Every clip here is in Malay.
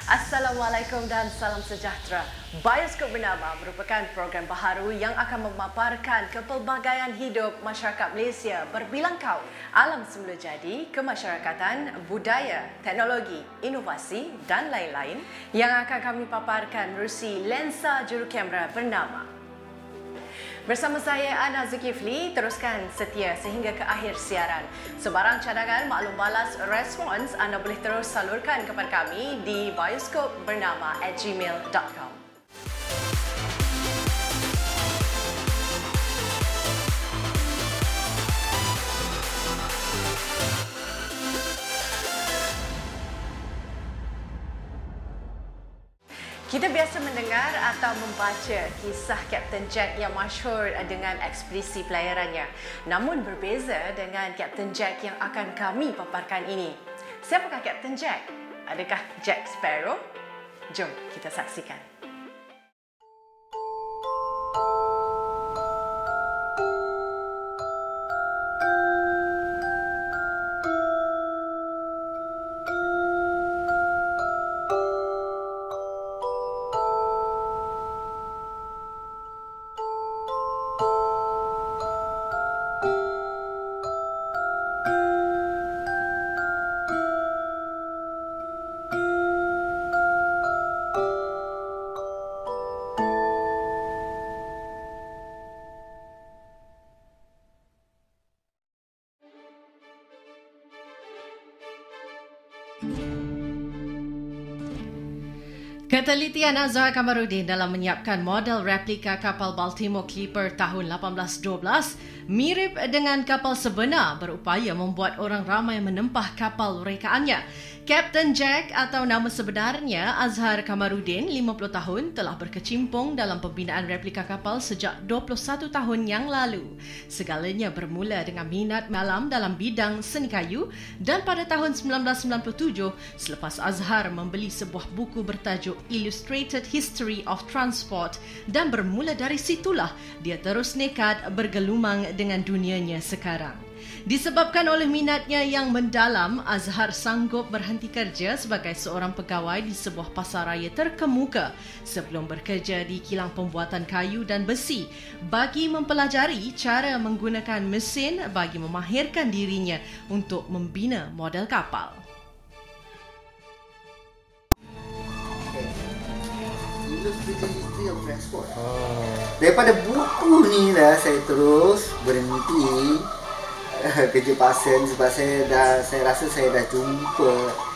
Assalamualaikum dan salam sejahtera. Bioskop Bernama merupakan program baharu yang akan memaparkan kepelbagaian hidup masyarakat Malaysia berbilang kaum, alam semula jadi, kemasyarakatan, budaya, teknologi, inovasi dan lain-lain yang akan kami paparkan melalui lensa jurukamera Bernama. Bersama saya Ana Zulkifli, teruskan setia sehingga ke akhir siaran. Sebarang cadangan, maklum balas, respons anda boleh terus salurkan kepada kami di bioskopbernama@gmail.com. Kita biasa mendengar atau membaca kisah Kapten Jack yang masyhur dengan ekspedisi pelayarannya. Namun berbeza dengan Kapten Jack yang akan kami paparkan ini. Siapakah Kapten Jack? Adakah Jack Sparrow? Jom kita saksikan. Ketelitian Azhar Kamarudin dalam menyiapkan model replika kapal Baltimore Clipper tahun 1812 mirip dengan kapal sebenar berupaya membuat orang ramai menempah kapal rekaannya. Kapten Jack atau nama sebenarnya Azhar Kamarudin, 50 tahun, telah berkecimpung dalam pembinaan replika kapal sejak 21 tahun yang lalu. Segalanya bermula dengan minat malam dalam bidang seni kayu dan pada tahun 1997 selepas Azhar membeli sebuah buku bertajuk Illustrated History of Transport dan bermula dari situlah dia terus nekat bergelumang dengan dunianya sekarang. Disebabkan oleh minatnya yang mendalam, Azhar sanggup berhenti kerja sebagai seorang pegawai di sebuah pasaraya terkemuka sebelum bekerja di kilang pembuatan kayu dan besi bagi mempelajari cara menggunakan mesin bagi memahirkan dirinya untuk membina model kapal. History of Transport. Daripada buku ni lah saya terus berhenti kerja pasien sebab saya rasa saya dah jumpa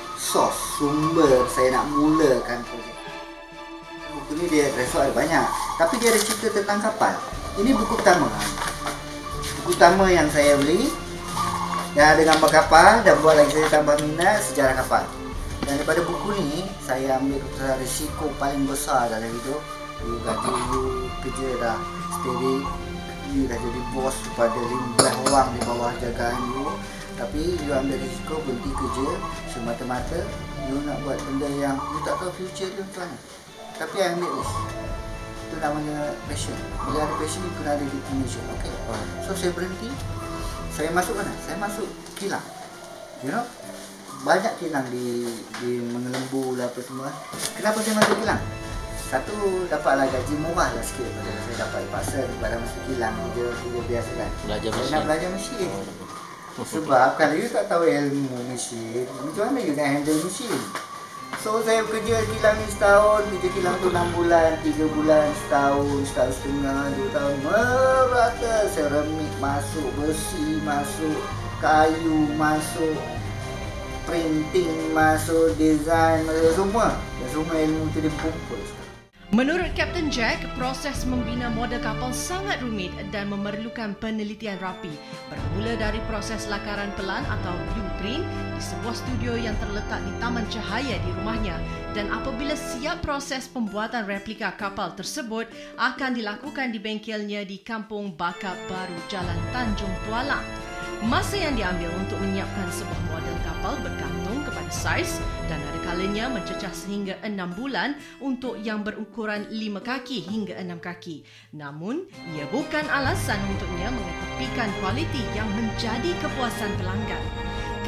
sumber saya nak mulakan projek. Buku ni dia transport ada banyak, tapi dia ada cerita tentang kapal. Ini buku pertama. Buku pertama yang saya beli yang ada gambar kapal dan buat lagi saya tambah minat sejarah kapal. Dan daripada buku ni, saya ambil keputusan risiko paling besar dalam hidup. Gaji you kerja dah steady, you dah jadi bos kepada 15 orang di bawah jagaan you. Tapi you ambil risiko berhenti kerja semata-mata you nak buat benda yang you tak tahu future you macam mana. Tapi I ambil risk. Itu namanya passion. Bila ada passion, you kena ada determination. Okay. So saya berhenti. Saya masuk mana? Saya masuk kilang. You know? Banyak kilang di Mengelembu lah apa semua. Kenapa saya masuk kilang? Satu, dapatlah gaji murah lah sikit daripada saya dapat pasal pada masuk kilang je biasa kan. Belajar mesin. Nak belajar mesin. Sebab kalau you tak tahu ilmu mesin, macam mana you nak handle mesin? So saya kerja kilang ni setahun, kerja kilang tu 6 bulan, 3 bulan, setahun setengah, 2 tahun. Merata seramik masuk, besi masuk, kayu masuk, printing masuk, design masuk, semua ilmu tu dikumpul. Menurut Kapten Jack, proses membina model kapal sangat rumit dan memerlukan penelitian rapi. Bermula dari proses lakaran pelan atau blueprint di sebuah studio yang terletak di Taman Cahaya di rumahnya, dan apabila siap proses pembuatan replika kapal tersebut akan dilakukan di bengkelnya di Kampung Bakap Baru, Jalan Tanjung Tualang. Masa yang diambil untuk menyiapkan sebuah model kapal bergantung kepada saiz dan ada kalanya mencecah sehingga 6 bulan untuk yang berukuran 5 kaki hingga 6 kaki. Namun, ia bukan alasan untuknya mengetepikan kualiti yang menjadi kepuasan pelanggan.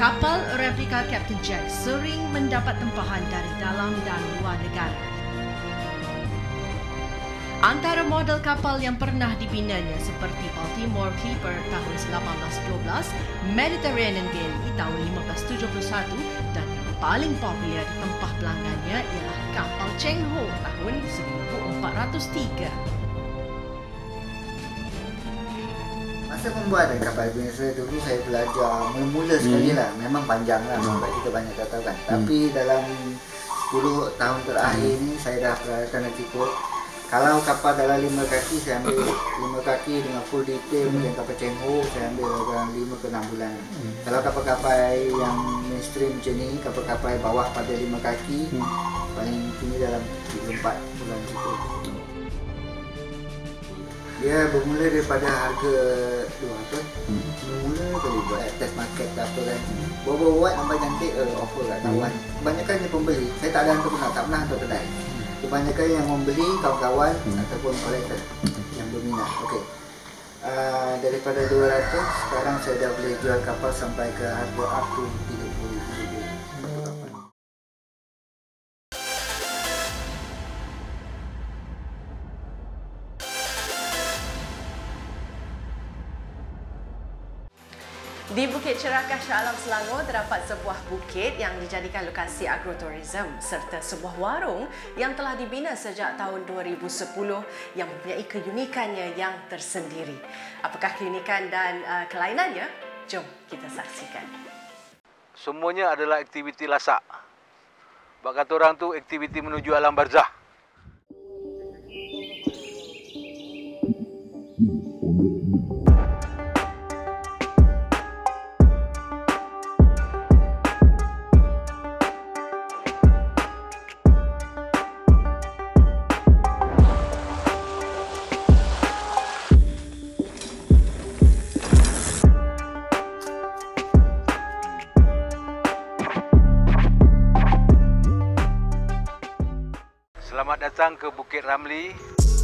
Kapal replika Captain Jack sering mendapat tempahan dari dalam dan luar negara. Antara model kapal yang pernah dibinanya seperti Baltimore Clipper tahun 1812, Mediterranean Galley tahun 1571 dan yang paling popular di tempah pelanggannya ialah kapal Cheng Ho tahun 1403. Masa pembuatan kapal biasa dulu saya belajar mula-mula sekali lah. Memang panjang lah sampai kita banyak tak tahu kan. Tapi dalam 10 tahun terakhir ni saya dah perhatikan dah cukup. Kalau kapal dalam 5 kaki saya ambil 5 kaki dengan full detail. Macam kapal Cheng Ho saya ambil dalam 5 ke 6 bulan. Kalau kapal-kapal yang mainstream macam ni, kapal-kapal bawah pada 5 kaki paling tinggi dalam 3-4 bulan cukup. Dia bermula daripada harga mula kali buat test market ke apa kan. Buat nampak cantik offer kat kawan. Kebanyakan dia pembeli. Saya tak ada hantar pernah, tak pernah hantar kedai. Kebanyakan yang membeli kawan-kawan ataupun kolektor yang berminat. Okey. Daripada 200 sekarang saya dah boleh jual kapal sampai ke harga up to 30,000. Di Bukit Cerakah Shah Alam Selangor terdapat sebuah bukit yang dijadikan lokasi agroturism serta sebuah warung yang telah dibina sejak tahun 2010 yang mempunyai keunikannya yang tersendiri. Apakah keunikan dan kelainannya? Jom kita saksikan. Semuanya adalah aktiviti lasak. Bak kata orang tu aktiviti menuju alam barzah. Selamat datang ke Bukit Ramli.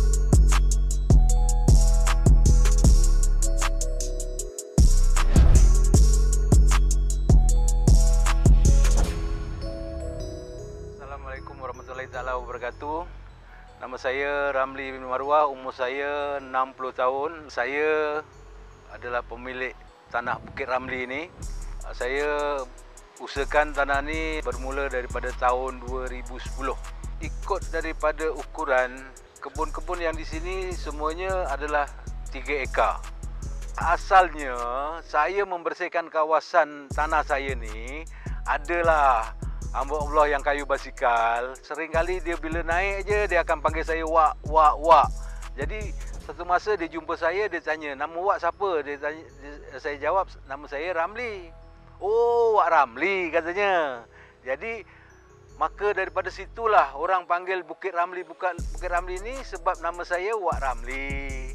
Assalamualaikum warahmatullahi wabarakatuh. Nama saya Ramli bin Marwah, umur saya 60 tahun. Saya adalah pemilik tanah Bukit Ramli ini. Saya usahakan tanah ini bermula daripada tahun 2010. Ikut daripada ukuran, kebun-kebun yang di sini semuanya adalah 3 ekar. Asalnya saya membersihkan kawasan tanah saya ni adalah hamba Allah yang kayu basikal. Seringkali dia bila naik je dia akan panggil saya wak. Jadi satu masa dia jumpa saya, dia tanya, "Nama wak siapa?" Saya jawab, "Nama saya Ramli." "Oh, Wak Ramli," katanya. Jadi maka daripada situlah orang panggil Bukit Ramli ini sebab nama saya Wak Ramli.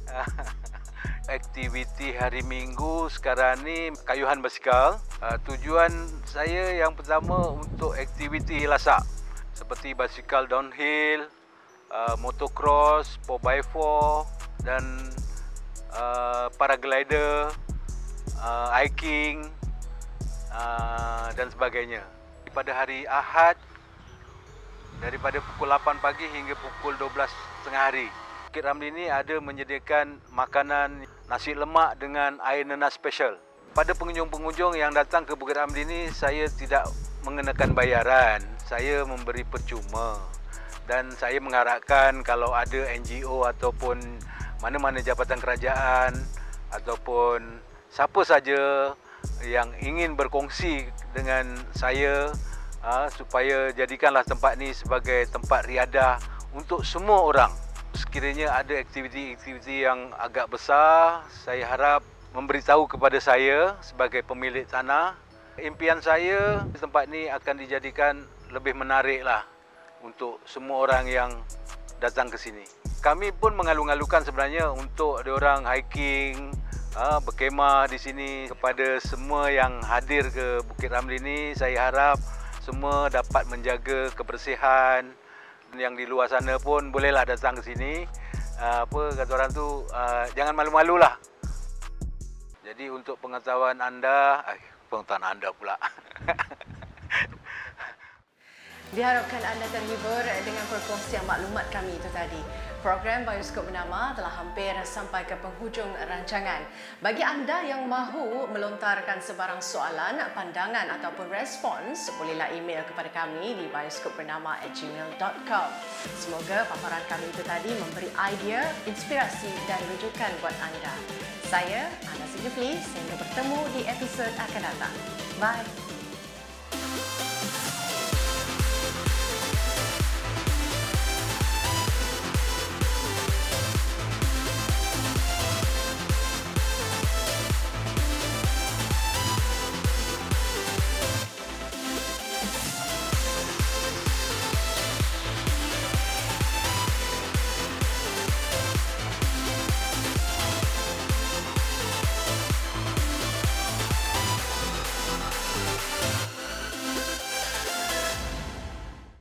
Aktiviti hari Minggu sekarang ni kayuhan basikal. Tujuan saya yang pertama untuk aktiviti lasak seperti basikal downhill, motocross, 4x4 dan paraglider, hiking dan sebagainya. Pada hari Ahad daripada pukul 8 pagi hingga pukul 12 tengah hari. Bukit Ramli ini ada menyediakan makanan nasi lemak dengan air nenas special. Pada pengunjung-pengunjung yang datang ke Bukit Ramli ini, saya tidak mengenakan bayaran. Saya memberi percuma. Dan saya mengharapkan kalau ada NGO ataupun mana-mana jabatan kerajaan ataupun siapa saja yang ingin berkongsi dengan saya supaya jadikanlah tempat ni sebagai tempat riadah untuk semua orang. Sekiranya ada aktiviti-aktiviti yang agak besar, saya harap memberitahu kepada saya sebagai pemilik tanah. Impian saya tempat ni akan dijadikan lebih menarik lah untuk semua orang yang datang ke sini. Kami pun mengalu-alukan sebenarnya untuk ada orang hiking, berkemah di sini. Kepada semua yang hadir ke Bukit Ramli ini, saya harap semua dapat menjaga kebersihan. Yang di luar sana pun bolehlah datang ke sini. Apa kata orang tu, jangan malu-malulah. Jadi untuk pengetahuan anda, penonton anda pula. Diharapkan anda terhibur dengan perkongsian maklumat kami itu tadi. Program Bioskop Bernama telah hampir sampai ke penghujung rancangan. Bagi anda yang mahu melontarkan sebarang soalan, pandangan ataupun respons, bolehlah email kepada kami di bioskopbernama@gmail.com. Semoga paparan kami itu tadi memberi idea, inspirasi dan rujukan buat anda. Saya, Ana Zulkifli, sehingga bertemu di episod akan datang. Bye.